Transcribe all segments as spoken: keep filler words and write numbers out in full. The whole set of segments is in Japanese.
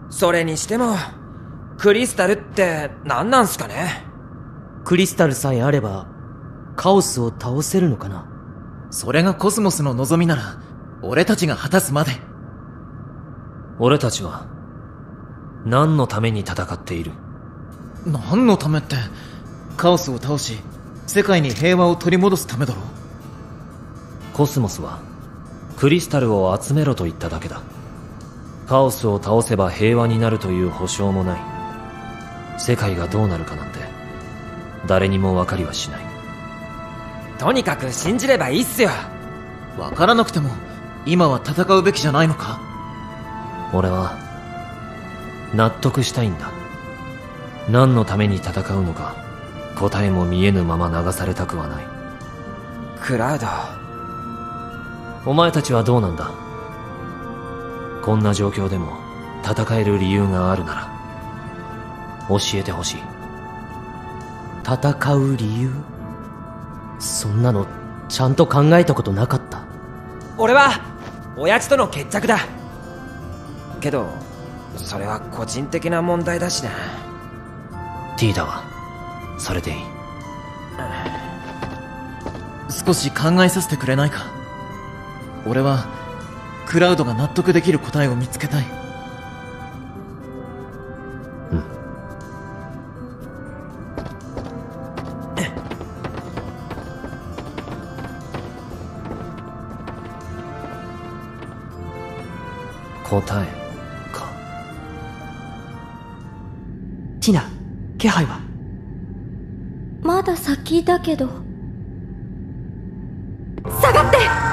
それにしてもクリスタルって何なんすかね。 クリスタルさえあればカオスを倒せるのかな。 それがコスモスの望みなら俺たちが果たすまで。 俺たちは何のために戦っている？ 何のためって、カオスを倒し世界に平和を取り戻すためだろ。 コスモスはクリスタルを集めろと言っただけだ。カオスを倒せば平和になるという保証もない。世界がどうなるかなんて誰にも分かりはしない。 とにかく信じればいいっすよ。 分からなくても今は戦うべきじゃないのか？ 俺は納得したいんだ。何のために戦うのか答えも見えぬまま流されたくはない。 クラウド、 お前たちはどうなんだ？こんな状況でも戦える理由があるなら教えてほしい。戦う理由？そんなのちゃんと考えたことなかった。 俺は親父との決着だけど、それは個人的な問題だしな。 ティーダはそれでいい。 少し考えさせてくれないか。俺はクラウドが納得できる答えを見つけたい。 うん。答えか。 ティナ、気配は？ まだ先だけど。下がって！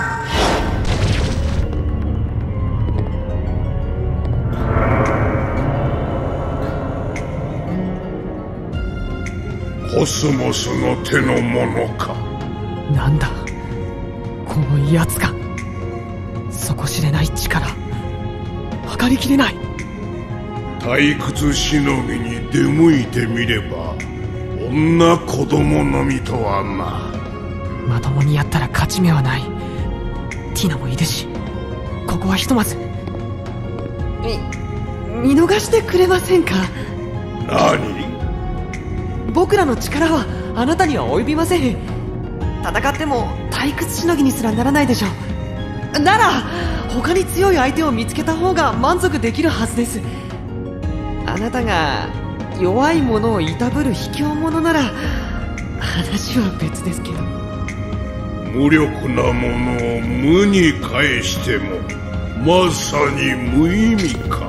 コスモスの手のものか。 なんだこのやつが。底知れない力、測りきれない。 退屈しのぎに出向いてみれば、こんな子供のみとはな。 まともにやったら勝ち目はない。ティナもいるし、ここはひとまずみ見逃してくれませんか？ 何？ 僕らの力はあなたには及びません。戦っても退屈しのぎにすらならないでしょう。なら他に強い相手を見つけた方が満足できるはずです。あなたが弱い者をいたぶる卑怯者なら話は別ですけど。 無力なものを無に返してもまさに無意味か。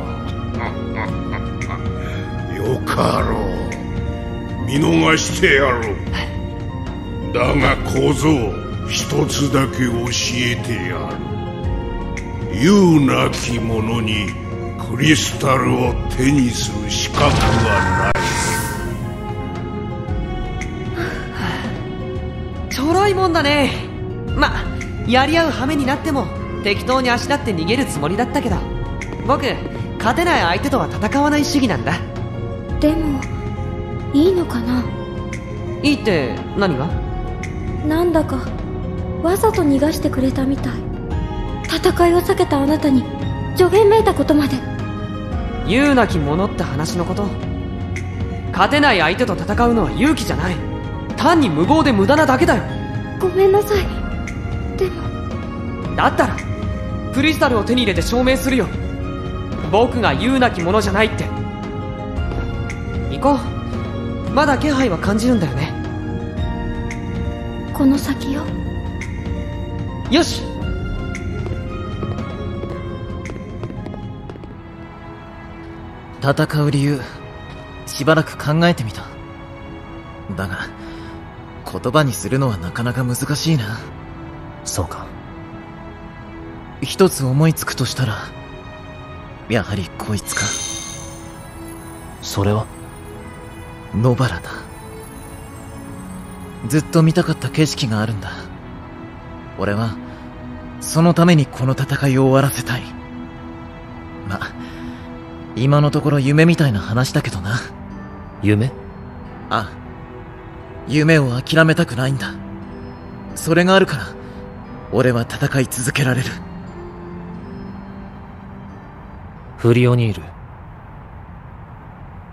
よかろう、見逃してやろう。だが小僧、一つだけ教えてやる。勇なき者にクリスタルを手にする資格はない。ちょろいもんだね。ま、やり合う羽目になっても適当にあしらって逃げるつもりだったけど、僕勝てない相手とは戦わない主義なんだ。 でもいいのかな？ いいって何が？ なんだかわざと逃がしてくれたみたい。戦いを避けたあなたに助言めいたことまで。 勇なき者って話のこと。勝てない相手と戦うのは勇気じゃない。単に無謀で無駄なだけだよ。 ごめんなさい。でもだったらクリスタルを手に入れて証明するよ。僕が勇なき者じゃないって。行こう。まだ気配は感じるんだよね。 この先よ。 よし。 戦う理由、しばらく考えてみた。だが言葉にするのはなかなか難しいな。 そうか。 一つ思いつくとしたらやはりこいつか。 それは野原だ。ずっと見たかった景色があるんだ。俺はそのためにこの戦いを終わらせたい。ま、今のところ夢みたいな話だけどな。 夢？ ああ、夢を諦めたくないんだ。それがあるから俺は戦い続けられる。 フリオニール、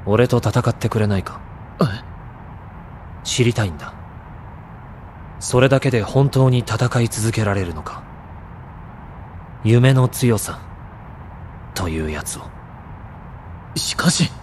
俺と戦ってくれないか？ え？ 知りたいんだ。それだけで本当に戦い続けられるのか。夢の強さというやつを。 しかし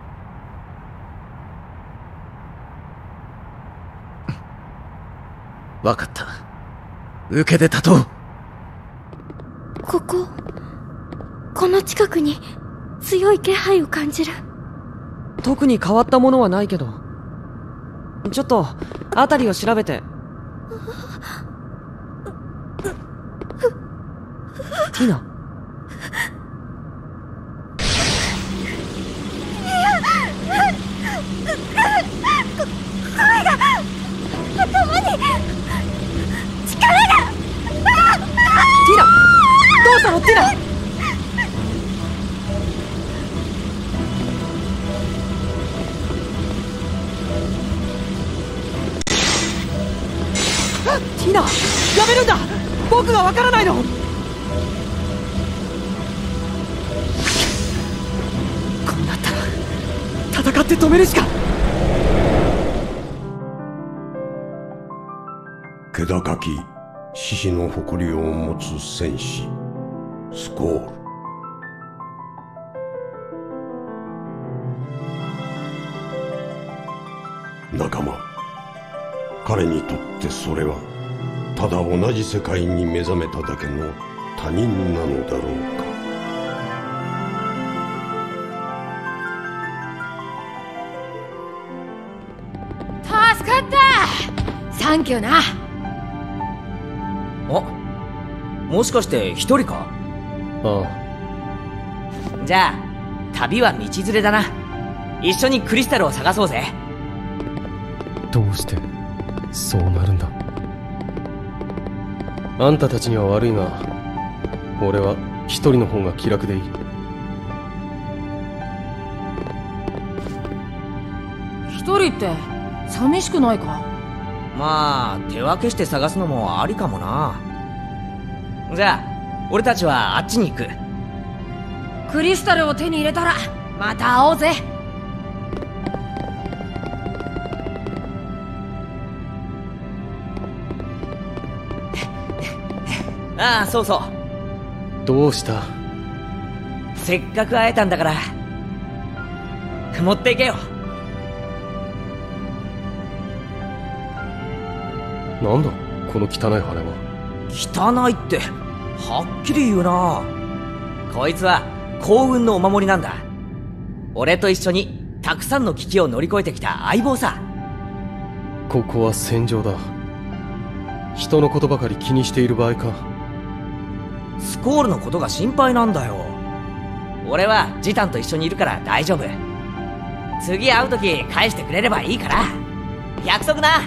わかった。受けて立とう。 こここの近くに強い気配を感じる。 特に変わったものはないけど、ちょっと辺りを調べて。ティナ、 声が頭に力が。 ティナ、どうしたのティナ。ティナ、やめるんだ。僕がわからないの。こうなったら戦って止めるしか。 気高き獅子の誇りを持つ戦士スコール。仲間、彼にとってそれはただ同じ世界に目覚めただけの他人なのだろうか。 助かった。サンキューな。 あ、もしかして一人か？ ああ。じゃあ旅は道連れだな。一緒にクリスタルを探そうぜ。 どうしてそうなるんだ。あんたたちには悪いが、俺は一人の方が気楽でいい。 一人って寂しくないか？ まあ手分けして探すのもありかもな。じゃあ俺たちはあっちに行く。 クリスタルを手に入れたらまた会おうぜ。 ああ、そうそう。 どうした？ せっかく会えたんだから持っていけよ。 なんだこの汚い羽は。 汚いってはっきり言うな。こいつは幸運のお守りなんだ。俺と一緒にたくさんの危機を乗り越えてきた相棒さ。 ここは戦場だ。人のことばかり気にしている場合か。 スコールのことが心配なんだよ。俺はジタンと一緒にいるから大丈夫。次会う時返してくれればいいから。約束な。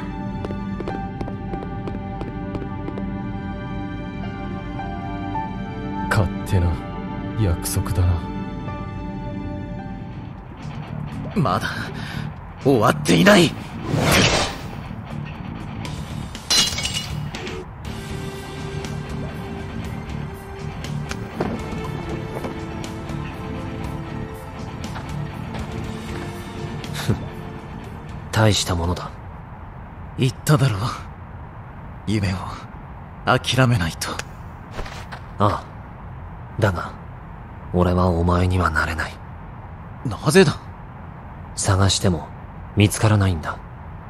勝手な約束だな。 まだ終わっていない。 大したものだ。 言っただろう。夢を諦めないと。 ああ。だが、俺はお前にはなれない。 なぜだ？ 探しても見つからないんだ。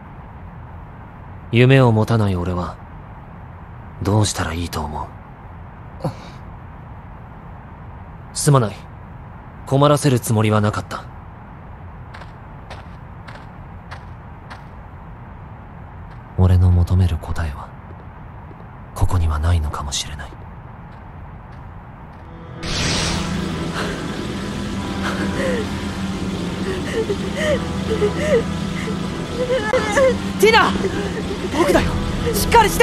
夢を持たない俺は、どうしたらいいと思う？すまない。困らせるつもりはなかった。俺の求める答えは、ここにはないのかもしれない。 ティナ、僕だよ。しっかりして。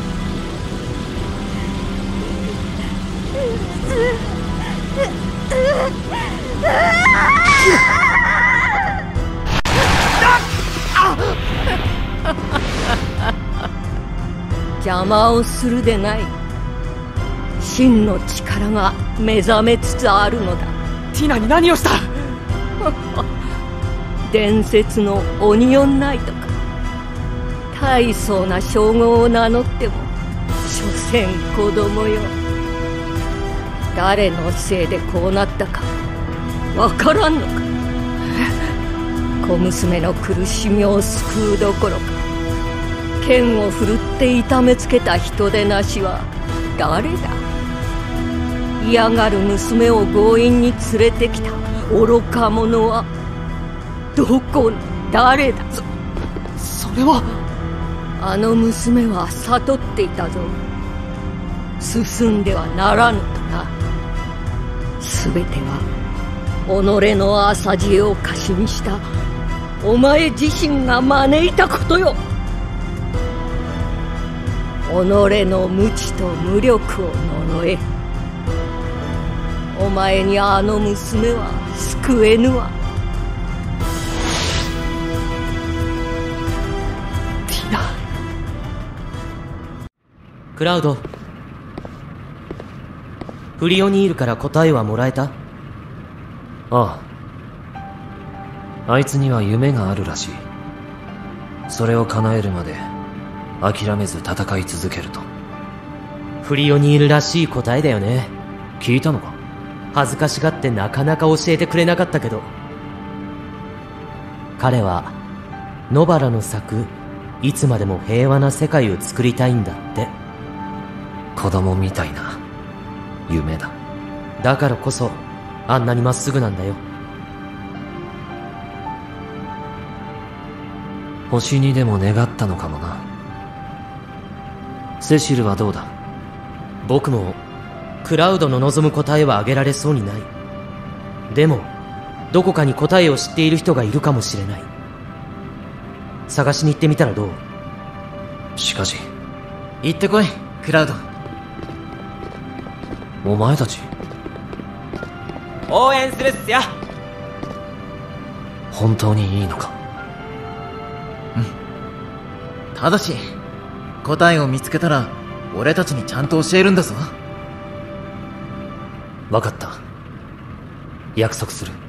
邪魔をするでない。真の力が目覚めつつあるのだ。 ティナに何をした？ 伝説のオニオンナイトか。大層な称号を名乗っても所詮子供よ。誰のせいでこうなったかわからんのか。小娘の苦しみを救うどころか、剣を振るって痛めつけた人でなしは誰だ。嫌がる娘を強引に連れてきた愚か者はどこの誰だ。 そそれは。 あの娘は悟っていたぞ。進んではならぬとな。全ては己の浅知恵を貸しにしたお前自身が招いたことよ。己の無知と無力を呪え。お前にあの娘は救えぬわ。 ティナ。 クラウド、フリオニールから答えはもらえた？ ああ。あいつには夢があるらしい。それを叶えるまで諦めず戦い続けると。 フリオニールらしい答えだよね。 聞いたのか？ 恥ずかしがってなかなか教えてくれなかったけど、彼は野原の咲くいつまでも平和な世界を作りたいんだって。 子供みたいな夢だ。 だからこそあんなにまっすぐなんだよ。 星にでも願ったのかもな。セシルはどうだ？ 僕もクラウドの望む答えはあげられそうにない。でもどこかに答えを知っている人がいるかもしれない。探しに行ってみたらどう？ しかし行ってこい、クラウド。 お前たち応援するっすよ。 本当にいいのか？ うん。ただし答えを見つけたら俺たちにちゃんと教えるんだぞ。 分かった。約束する。